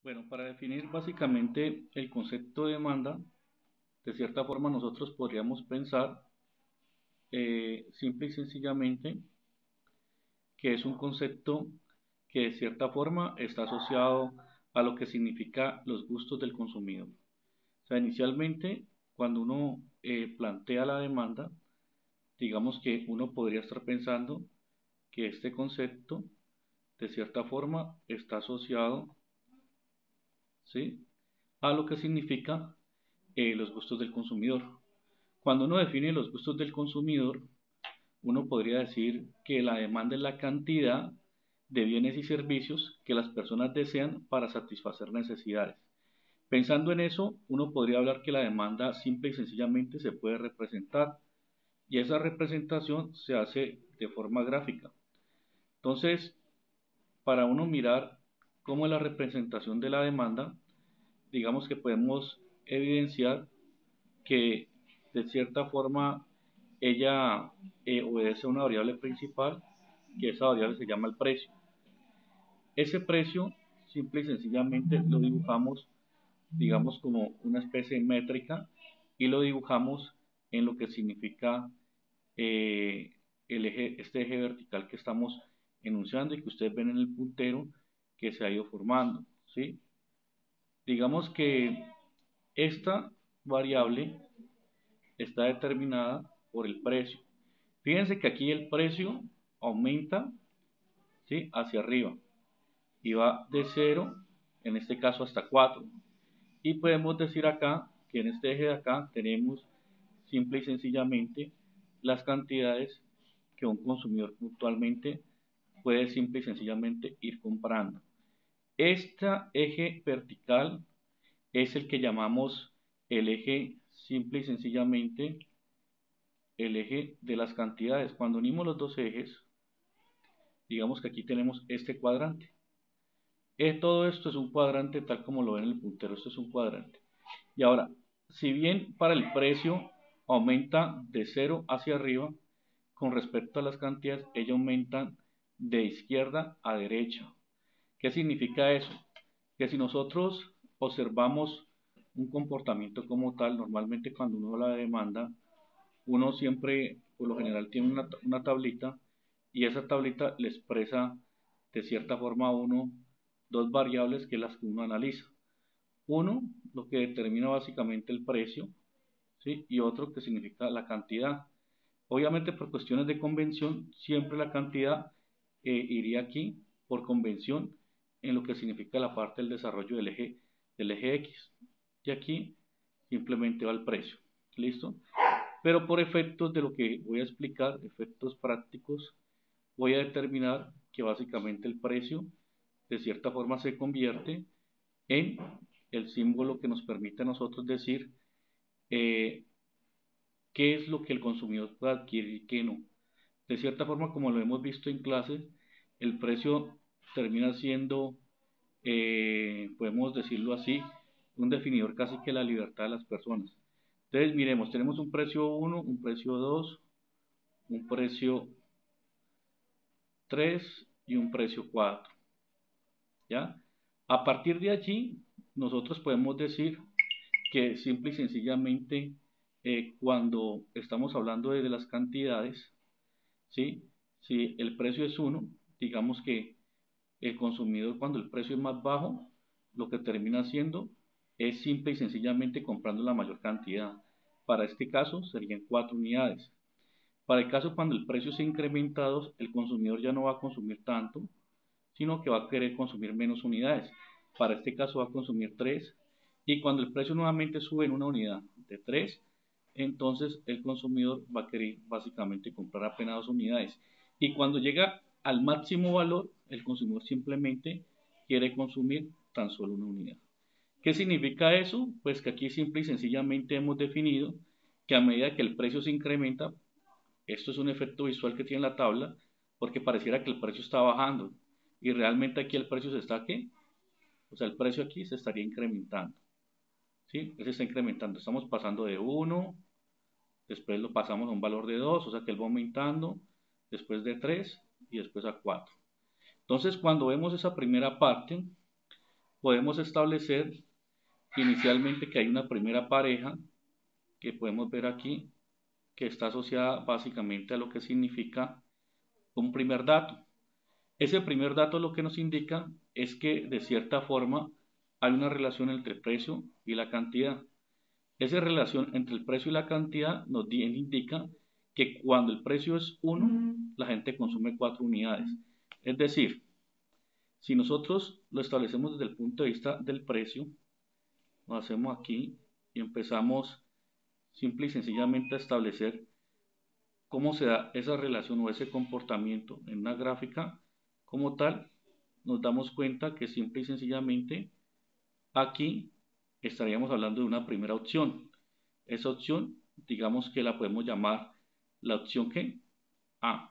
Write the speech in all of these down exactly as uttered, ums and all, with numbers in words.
Bueno, para definir básicamente el concepto de demanda, de cierta forma nosotros podríamos pensar eh, simple y sencillamente que es un concepto que de cierta forma está asociado a lo que significa los gustos del consumidor. O sea, inicialmente, cuando uno eh, plantea la demanda, digamos que uno podría estar pensando que este concepto de cierta forma está asociado, ¿sí?, a lo que significa eh, los gustos del consumidor. Cuando uno define los gustos del consumidor, uno podría decir que la demanda es la cantidad de bienes y servicios que las personas desean para satisfacer necesidades. Pensando en eso, uno podría hablar que la demanda simple y sencillamente se puede representar y esa representación se hace de forma gráfica. Entonces, para uno mirar cómo es la representación de la demanda, digamos que podemos evidenciar que de cierta forma ella eh, obedece a una variable principal, que esa variable se llama el precio. Ese precio simple y sencillamente lo dibujamos, digamos, como una especie de métrica y lo dibujamos en lo que significa eh, el eje, este eje vertical que estamos enunciando y que ustedes ven en el puntero que se ha ido formando, ¿sí? Digamos que esta variable está determinada por el precio. Fíjense que aquí el precio aumenta, ¿sí?, hacia arriba y va de cero, en este caso hasta cuatro. Y podemos decir acá que en este eje de acá tenemos simple y sencillamente las cantidades que un consumidor puntualmente puede simple y sencillamente ir comprando. Este eje vertical es el que llamamos el eje simple y sencillamente el eje de las cantidades. Cuando unimos los dos ejes, digamos que aquí tenemos este cuadrante. Eh, todo esto es un cuadrante tal como lo ven en el puntero, esto es un cuadrante. Y ahora, si bien para el precio aumenta de cero hacia arriba, con respecto a las cantidades, ellas aumentan de izquierda a derecha. ¿Qué significa eso? Que si nosotros observamos un comportamiento como tal, normalmente cuando uno la demanda, uno siempre, por lo general, tiene una, una tablita y esa tablita le expresa de cierta forma a uno dos variables que es las que uno analiza. Uno, lo que determina básicamente el precio, ¿sí?, y otro que significa la cantidad. Obviamente por cuestiones de convención, siempre la cantidad eh, iría aquí por convención en lo que significa la parte del desarrollo del eje, del eje X. Y aquí simplemente va el precio. ¿Listo? Pero por efectos de lo que voy a explicar, efectos prácticos, voy a determinar que básicamente el precio de cierta forma se convierte en el símbolo que nos permite a nosotros decir eh, qué es lo que el consumidor puede adquirir y qué no. De cierta forma, como lo hemos visto en clases, el precio termina siendo, eh, podemos decirlo así, un definidor casi que la libertad de las personas. Entonces, miremos, tenemos un precio uno, un precio dos, un precio tres y un precio cuatro. ¿Ya? A partir de allí, nosotros podemos decir que simple y sencillamente eh, cuando estamos hablando de, de las cantidades, ¿sí?, si el precio es uno, digamos que el consumidor, cuando el precio es más bajo, lo que termina haciendo es simple y sencillamente comprando la mayor cantidad. Para este caso serían cuatro unidades. Para el caso cuando el precio se ha incrementado, el consumidor ya no va a consumir tanto, sino que va a querer consumir menos unidades. Para este caso va a consumir tres. Y cuando el precio nuevamente sube en una unidad de tres, entonces el consumidor va a querer básicamente comprar apenas dos unidades. Y cuando llega al máximo valor, el consumidor simplemente quiere consumir tan solo una unidad. ¿Qué significa eso? Pues que aquí simple y sencillamente hemos definido que a medida que el precio se incrementa, esto es un efecto visual que tiene la tabla, porque pareciera que el precio está bajando y realmente aquí el precio se está, ¿qué? O sea, el precio aquí se estaría incrementando, ¿sí? Se está incrementando, estamos pasando de uno, después lo pasamos a un valor de dos, o sea que él va aumentando, después de tres y después a cuatro. Entonces, cuando vemos esa primera parte, podemos establecer inicialmente que hay una primera pareja que podemos ver aquí, que está asociada básicamente a lo que significa un primer dato. Ese primer dato lo que nos indica es que de cierta forma hay una relación entre el precio y la cantidad. Esa relación entre el precio y la cantidad nos indica que cuando el precio es uno, la gente consume cuatro unidades. Es decir, si nosotros lo establecemos desde el punto de vista del precio, lo hacemos aquí y empezamos simple y sencillamente a establecer cómo se da esa relación o ese comportamiento en una gráfica como tal, nos damos cuenta que simple y sencillamente aquí estaríamos hablando de una primera opción. Esa opción, digamos que la podemos llamar la opción ¿qué? A.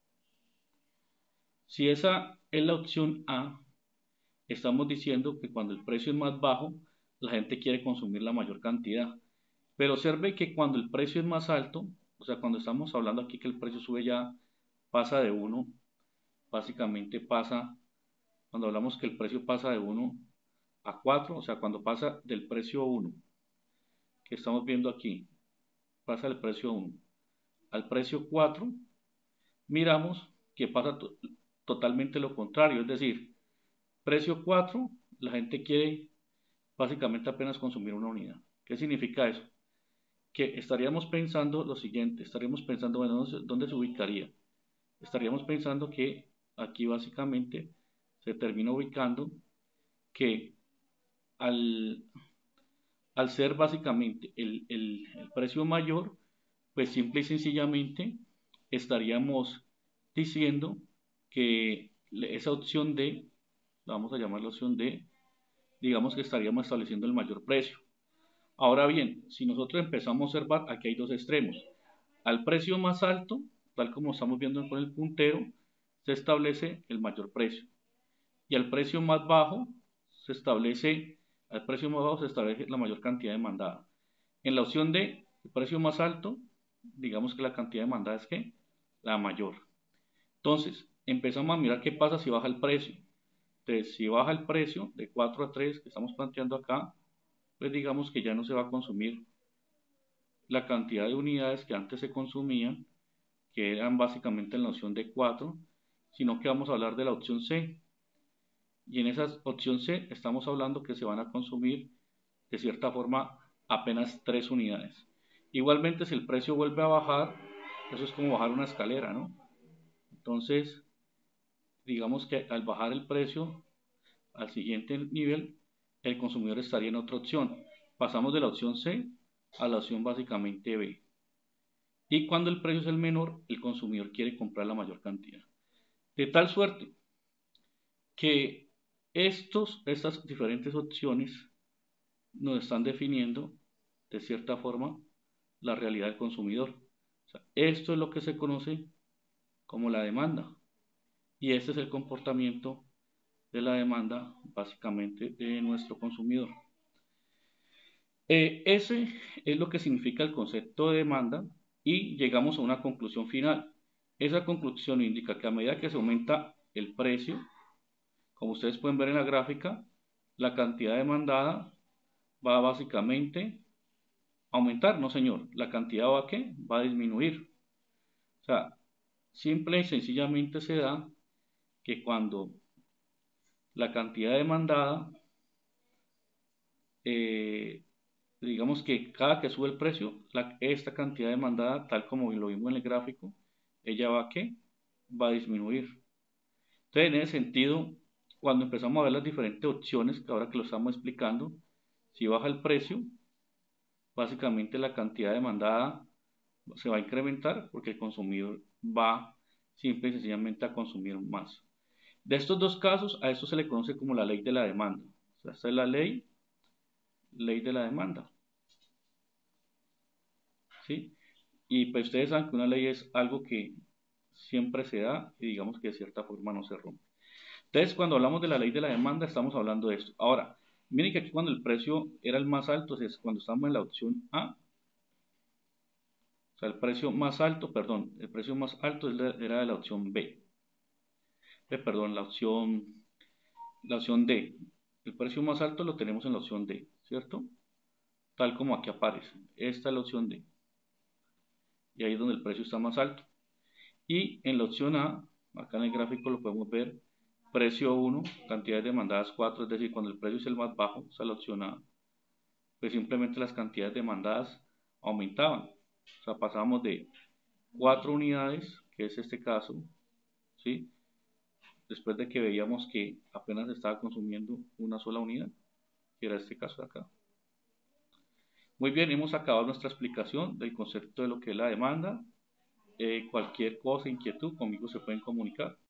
Si esa es la opción A, estamos diciendo que cuando el precio es más bajo, la gente quiere consumir la mayor cantidad. Pero observe que cuando el precio es más alto, o sea, cuando estamos hablando aquí que el precio sube ya, pasa de uno, básicamente pasa, cuando hablamos que el precio pasa de uno a cuatro, o sea, cuando pasa del precio uno, que estamos viendo aquí, pasa del precio uno al precio cuatro, miramos que pasa to totalmente lo contrario, es decir, precio cuatro, la gente quiere básicamente apenas consumir una unidad. ¿Qué significa eso? Que estaríamos pensando lo siguiente, estaríamos pensando, bueno, ¿dónde se ubicaría? Estaríamos pensando que aquí básicamente se termina ubicando que al, al ser básicamente el, el, el precio mayor, pues simple y sencillamente estaríamos diciendo que esa opción D, la vamos a llamar la opción D, digamos que estaríamos estableciendo el mayor precio. Ahora bien, si nosotros empezamos a observar, aquí hay dos extremos. Al precio más alto, tal como estamos viendo con el puntero, se establece el mayor precio. Y al precio más bajo se establece, al precio más bajo se establece la mayor cantidad demandada. En la opción D, el precio más alto, digamos que la cantidad demandada es que la mayor. Entonces, empezamos a mirar qué pasa si baja el precio. Entonces, si baja el precio de cuatro a tres que estamos planteando acá, pues digamos que ya no se va a consumir la cantidad de unidades que antes se consumían, que eran básicamente en la opción de cuatro, sino que vamos a hablar de la opción C. Y en esa opción C estamos hablando que se van a consumir de cierta forma apenas tres unidades. Igualmente, si el precio vuelve a bajar, eso es como bajar una escalera, ¿no? Entonces, digamos que al bajar el precio al siguiente nivel, el consumidor estaría en otra opción. Pasamos de la opción C a la opción básicamente B. Y cuando el precio es el menor, el consumidor quiere comprar la mayor cantidad. De tal suerte que estos, estas diferentes opciones nos están definiendo de cierta forma la realidad del consumidor. O sea, esto es lo que se conoce como la demanda. Y este es el comportamiento de la demanda básicamente de nuestro consumidor. Eh, ese es lo que significa el concepto de demanda y llegamos a una conclusión final. Esa conclusión indica que a medida que se aumenta el precio, como ustedes pueden ver en la gráfica, la cantidad demandada va básicamente a aumentar, no señor, la cantidad va a ¿qué? Va a disminuir. O sea, simple y sencillamente se da que cuando la cantidad demandada, eh, digamos que cada que sube el precio, la, esta cantidad demandada, tal como lo vimos en el gráfico, ella va a ¿qué? Va a disminuir. Entonces, en ese sentido, cuando empezamos a ver las diferentes opciones, que ahora que lo estamos explicando, si baja el precio, básicamente la cantidad demandada se va a incrementar porque el consumidor va simple y sencillamente a consumir más. De estos dos casos, a esto se le conoce como la ley de la demanda. O sea, esta es la ley, ley de la demanda. ¿Sí? Y pues ustedes saben que una ley es algo que siempre se da y digamos que de cierta forma no se rompe. Entonces, cuando hablamos de la ley de la demanda, estamos hablando de esto. Ahora, miren que aquí cuando el precio era el más alto, es cuando estamos en la opción A, o sea, el precio más alto, perdón, el precio más alto era de la opción B. Eh, perdón, la opción, la opción D. El precio más alto lo tenemos en la opción D, ¿cierto? Tal como aquí aparece. Esta es la opción D. Y ahí es donde el precio está más alto. Y en la opción A, acá en el gráfico lo podemos ver, precio uno, cantidades demandadas cuatro, es decir, cuando el precio es el más bajo, esa es la opción A, pues simplemente las cantidades demandadas aumentaban. O sea, pasábamos de cuatro unidades, que es este caso, ¿sí? Después de que veíamos que apenas estaba consumiendo una sola unidad, que era este caso de acá. Muy bien, hemos acabado nuestra explicación del concepto de lo que es la demanda. Eh, cualquier cosa, inquietud, conmigo se pueden comunicar.